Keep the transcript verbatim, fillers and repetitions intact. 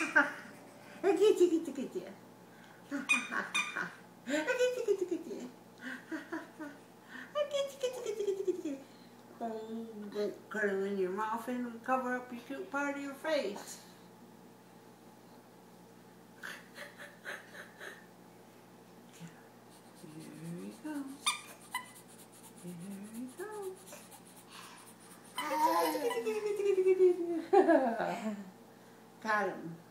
I get you, get you, get you. I get you, get you, get you. I get you, get you, get you, get you, get you. Oh, don't cut them in your mouth and cover up your cute part of your face. Here he goes. Here he goes. Got him.